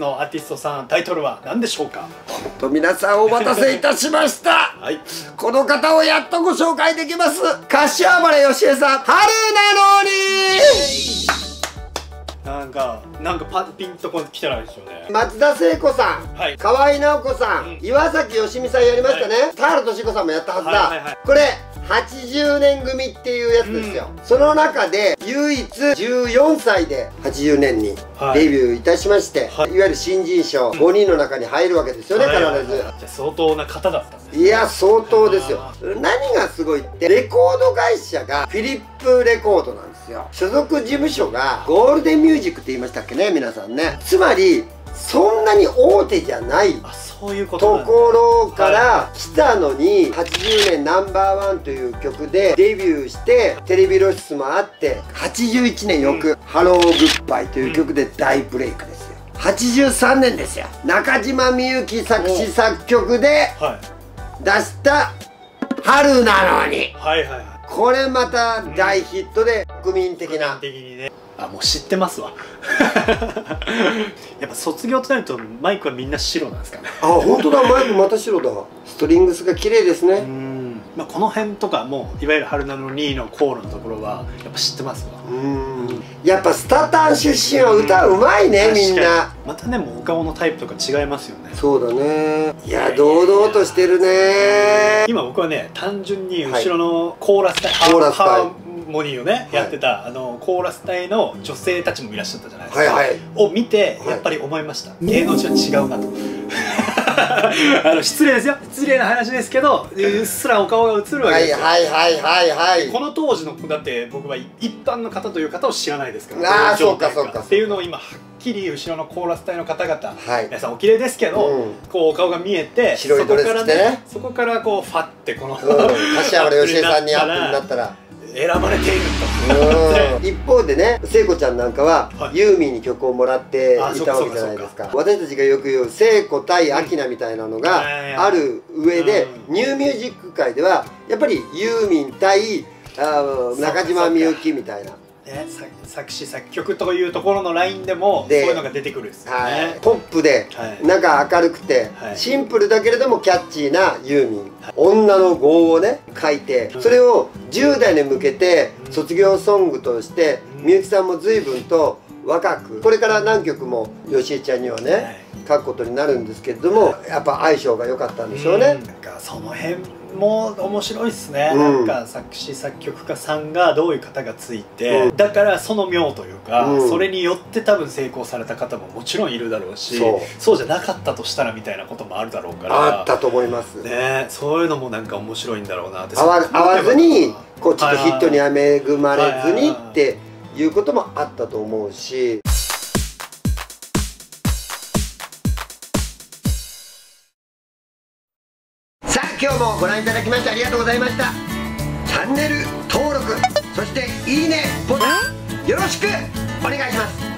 のアーティストさん、タイトルは何でしょうか？ 皆さんお待たせいたしました。 はい、 この方をやっとご紹介できます。柏原芳恵さん、春なのに。 なんかピンとこ来てないですよね。 松田聖子さん、 はい、 河合直子さん、岩崎良美さんやりましたね。田原俊子さんもやったはずだ。これ80年組っていうやつですよ。その中で唯一14歳で80年にデビューいたしまして、いわゆる新人賞5人の中に入るわけですよね、必ず。 じゃあ相当な方だったんですね。 いや、相当ですよ。何がすごいって、レコード会社がフィリップレコードなんですよ。所属事務所がゴールデンミュージックって言いましたっけね、皆さんね。つまりそんなに大手じゃないそういうことところから来たのに、80年ナンバーワンという曲でデビューして、テレビ露出もあって、81年翌「ハローグッバイ」という曲で大ブレイクですよ。83年ですよ。中島みゆき作詞作曲で出した「春なのに」。これまた大ヒットで国民的な。 もう知ってますわ。やっぱ卒業となるとマイクはみんな白なんですかね。 本当だ、マイクまた白だ。ストリングスが綺麗ですね。 この辺とかもいわゆる「春なのに」のコールのところはやっぱ知ってますわ。 やっぱスタタン出身は歌うまいね、みんな。 またね、もうお顔のタイプとか違いますよね。 そうだね。いや、堂々としてるね。 今僕はね、単純に後ろのコーラス隊、ハーモニーをねやってたコーラス隊の女性たちもいらっしゃったじゃないですか。を見てやっぱり思いました。芸能人は違うなと。失礼ですよ、失礼な話ですけど、うっすらお顔が映るわけですよ。この当時の、だって僕は一般の方という方を知らないですから、 そうかそうかっていうのを今はっきり後ろのコーラス隊の方々、皆さんお綺麗ですけど、こうお顔が見えて、そこからこうファってこの柏原芳恵さんにアップになったら選ばれていると。 一方でね、聖子ちゃんなんかはユーミンに曲をもらっていたわけじゃないですか。私たちがよく言う聖子対明菜みたいなのがある上で、ニューミュージック界ではやっぱりユーミン対中島みゆきみたいな。 作詞作曲というところのラインでもそういうのが出てくるんですよね。 ポップでなんか明るくてシンプルだけれどもキャッチーなユーミン、女の業をね書いて、それを10代に向けて卒業ソングとしてみゆきさんも随分と若く、これから何曲もよしえちゃんにはね書くことになるんですけれども、やっぱ相性が良かったんでしょうね。 なんかその辺も面白いですね。なんか作詞作曲家さんがどういう方がついて、だからその妙というか、それによって多分成功された方ももちろんいるだろうし、そうじゃなかったとしたらみたいなこともあるだろうから、 あったと思いますね。そういうのもなんか面白いんだろうなって。 合わずにこうちょっとヒットに恵まれずにっていうこともあったと思うし。今日もご覧いただきましてありがとうございました。チャンネル登録、そしていいねボタンよろしくお願いします。